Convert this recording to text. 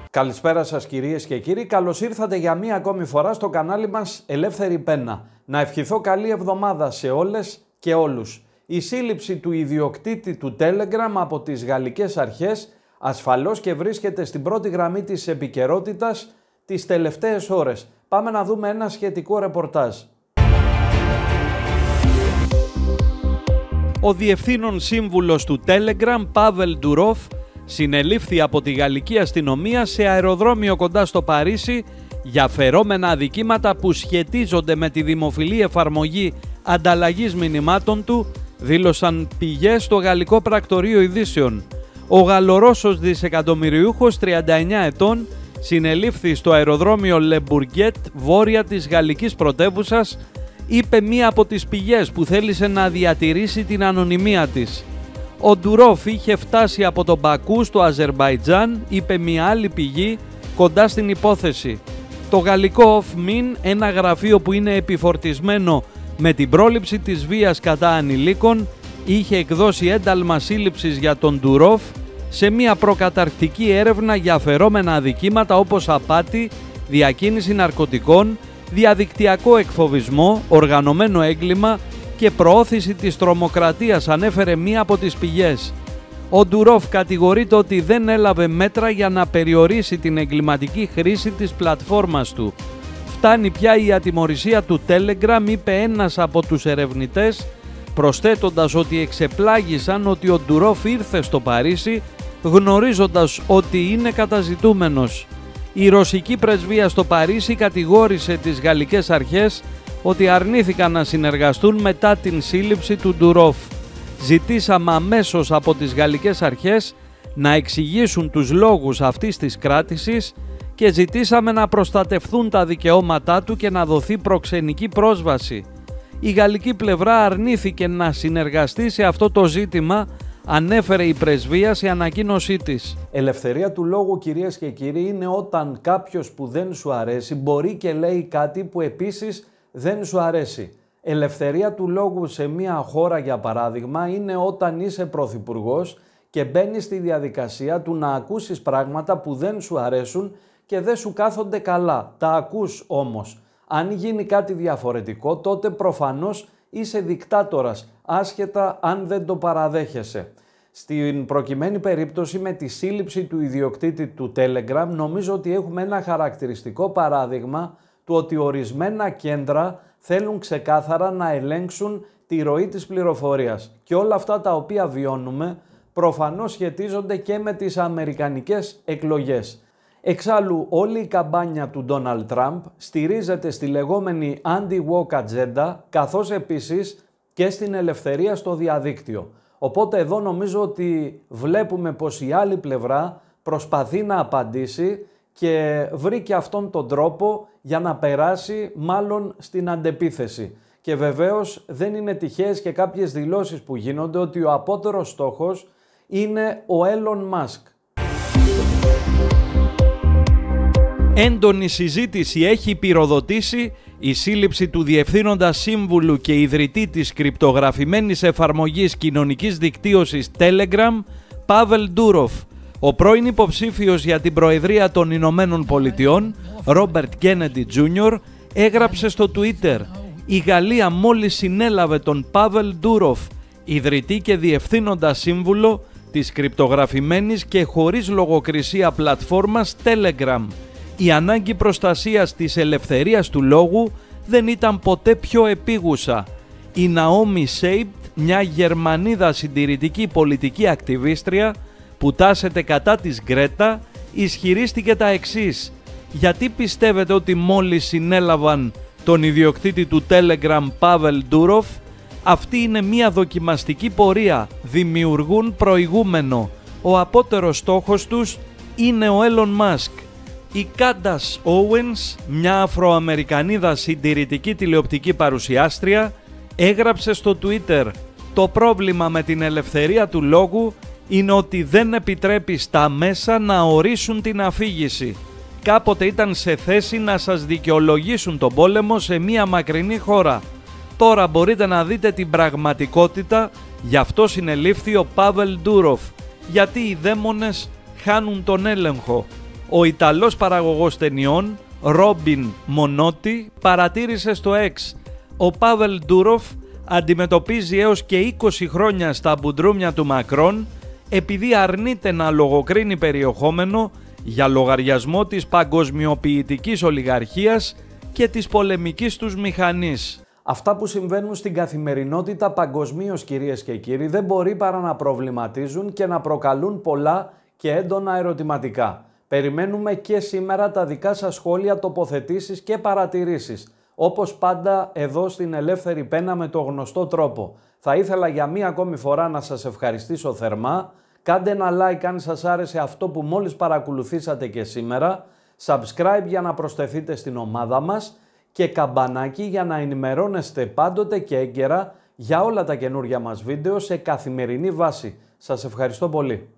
Καλησπέρα σας κυρίες και κύριοι, καλώς ήρθατε για μία ακόμη φορά στο κανάλι μας Ελεύθερη Πένα. Να ευχηθώ καλή εβδομάδα σε όλες και όλους. Η σύλληψη του ιδιοκτήτη του Telegram από τις γαλλικές αρχές ασφαλώς και βρίσκεται στην πρώτη γραμμή της επικαιρότητας τις τελευταίες ώρες. Πάμε να δούμε ένα σχετικό ρεπορτάζ. Ο διευθύνων σύμβουλος του Telegram, Πάβελ Ντουρόφ, συνελήφθη από τη γαλλική αστυνομία σε αεροδρόμιο κοντά στο Παρίσι για φερόμενα αδικήματα που σχετίζονται με τη δημοφιλή εφαρμογή ανταλλαγής μηνυμάτων του, δήλωσαν πηγές στο γαλλικό πρακτορείο ειδήσεων. Ο Γαλλορώσος δισεκατομμυριούχος 39 ετών συνελήφθη στο αεροδρόμιο Le Bourget, βόρεια της γαλλικής πρωτεύουσας, είπε μία από τις πηγές που θέλησε να διατηρήσει την ανωνυμία της. Ο Ντουρόφ είχε φτάσει από τον Μπακού στο Αζερμπαϊτζάν, είπε μία άλλη πηγή κοντά στην υπόθεση. Το γαλλικό OFMIN, ένα γραφείο που είναι επιφορτισμένο με την πρόληψη της βίας κατά ανηλίκων, είχε εκδώσει ένταλμα σύλληψης για τον Ντουρόφ σε μία προκαταρκτική έρευνα για αφαιρόμενα αδικήματα όπως απάτη, διακίνηση ναρκωτικών, διαδικτυακό εκφοβισμό, οργανωμένο έγκλημα και προώθηση της τρομοκρατίας, ανέφερε μία από τις πηγές. Ο Ντουρόφ κατηγορείται ότι δεν έλαβε μέτρα για να περιορίσει την εγκληματική χρήση της πλατφόρμας του. Φτάνει πια η ατιμωρησία του Telegram, είπε ένας από τους ερευνητές, προσθέτοντας ότι εξεπλάγησαν ότι ο Ντουρόφ ήρθε στο Παρίσι γνωρίζοντας ότι είναι καταζητούμενος. Η ρωσική πρεσβεία στο Παρίσι κατηγόρησε τις γαλλικές αρχές ότι αρνήθηκαν να συνεργαστούν μετά την σύλληψη του Ντουρόφ. Ζητήσαμε αμέσως από τις γαλλικές αρχές να εξηγήσουν τους λόγους αυτής της κράτησης και ζητήσαμε να προστατευθούν τα δικαιώματά του και να δοθεί προξενική πρόσβαση. Η γαλλική πλευρά αρνήθηκε να συνεργαστεί σε αυτό το ζήτημα, ανέφερε η πρεσβεία σε ανακοίνωσή της. Ελευθερία του λόγου, κυρίες και κύριοι, είναι όταν κάποιος που δεν σου αρέσει μπορεί και λέει κάτι που επίσης δεν σου αρέσει. Ελευθερία του λόγου σε μια χώρα, για παράδειγμα, είναι όταν είσαι πρωθυπουργός και μπαίνεις στη διαδικασία του να ακούσεις πράγματα που δεν σου αρέσουν και δεν σου κάθονται καλά. Τα ακούς όμως. Αν γίνει κάτι διαφορετικό, τότε προφανώς είσαι δικτάτορας, άσχετα αν δεν το παραδέχεσαι. Στην προκειμένη περίπτωση με τη σύλληψη του ιδιοκτήτη του Telegram, νομίζω ότι έχουμε ένα χαρακτηριστικό παράδειγμα του ότι ορισμένα κέντρα θέλουν ξεκάθαρα να ελέγξουν τη ροή της πληροφορίας. Και όλα αυτά τα οποία βιώνουμε προφανώς σχετίζονται και με τις αμερικανικές εκλογές. Εξάλλου, όλη η καμπάνια του Ντόναλντ Τραμπ στηρίζεται στη λεγόμενη anti-woke ατζέντα, καθώς επίσης και στην ελευθερία στο διαδίκτυο. Οπότε εδώ νομίζω ότι βλέπουμε πως η άλλη πλευρά προσπαθεί να απαντήσει και βρήκε αυτόν τον τρόπο για να περάσει μάλλον στην αντεπίθεση. Και βεβαίως δεν είναι τυχαίες και κάποιες δηλώσεις που γίνονται ότι ο απότερος στόχος είναι ο Έλλον Μάσκ. Έντονη συζήτηση έχει πυροδοτήσει η σύλληψη του διευθύνοντα σύμβουλου και ιδρυτή της κρυπτογραφημένης εφαρμογής κοινωνικής δικτύωσης Telegram, Πάβελ Ντουρόφ. Ο πρώην υποψήφιος για την Προεδρία των Ηνωμένων Πολιτειών, Ρόμπερτ Κέννεντι Τζούνιορ, έγραψε στο Twitter «Η Γαλλία μόλις συνέλαβε τον Πάβελ Ντουρόφ, ιδρυτή και διευθύνοντα σύμβουλο της κρυπτογραφημένης και χωρίς λογοκρισία πλατφόρμας Telegram. Η ανάγκη προστασίας της ελευθερίας του λόγου δεν ήταν ποτέ πιο επίγουσα. Η Ναόμι Σέιμπτ, μια Γερμανίδα συντηρητική πολιτική ακτιβίστρια που τάσεται κατά της Γκρέτα, ισχυρίστηκε τα εξής. Γιατί πιστεύετε ότι μόλις συνέλαβαν τον ιδιοκτήτη του Telegram Πάβελ Ντουρόφ? Αυτή είναι μια δοκιμαστική πορεία, δημιουργούν προηγούμενο. Ο απότερος στόχος τους είναι ο Έλλον Μάσκ. Η Κάντας Όουενς, μια Αφροαμερικανίδα συντηρητική τηλεοπτική παρουσιάστρια, έγραψε στο Twitter «Το πρόβλημα με την ελευθερία του λόγου είναι ότι δεν επιτρέπει στα μέσα να ορίσουν την αφήγηση. Κάποτε ήταν σε θέση να σας δικαιολογήσουν τον πόλεμο σε μια μακρινή χώρα. Τώρα μπορείτε να δείτε την πραγματικότητα, γι' αυτό συνελήφθη ο Πάβελ Ντουρόφ, γιατί οι δαίμονες χάνουν τον έλεγχο». Ο Ιταλός παραγωγός ταινιών Ρόμπιν Μονότι παρατήρησε στο X: ο Πάβελ Ντούροφ αντιμετωπίζει έως και 20 χρόνια στα μπουντρούμια του Μακρόν επειδή αρνείται να λογοκρίνει περιεχόμενο για λογαριασμό της παγκοσμιοποιητικής ολιγαρχίας και της πολεμικής τους μηχανής. Αυτά που συμβαίνουν στην καθημερινότητα παγκοσμίως, κυρίες και κύριοι, δεν μπορεί παρά να προβληματίζουν και να προκαλούν πολλά και έντονα ερωτηματικά. Περιμένουμε και σήμερα τα δικά σας σχόλια, τοποθετήσεις και παρατηρήσεις. Όπως πάντα εδώ στην Ελεύθερη Πένα με το γνωστό τρόπο. Θα ήθελα για μία ακόμη φορά να σας ευχαριστήσω θερμά. Κάντε ένα like αν σας άρεσε αυτό που μόλις παρακολουθήσατε και σήμερα. Subscribe για να προσθεθείτε στην ομάδα μας και καμπανάκι για να ενημερώνεστε πάντοτε και έγκαιρα για όλα τα καινούργια μας βίντεο σε καθημερινή βάση. Σας ευχαριστώ πολύ.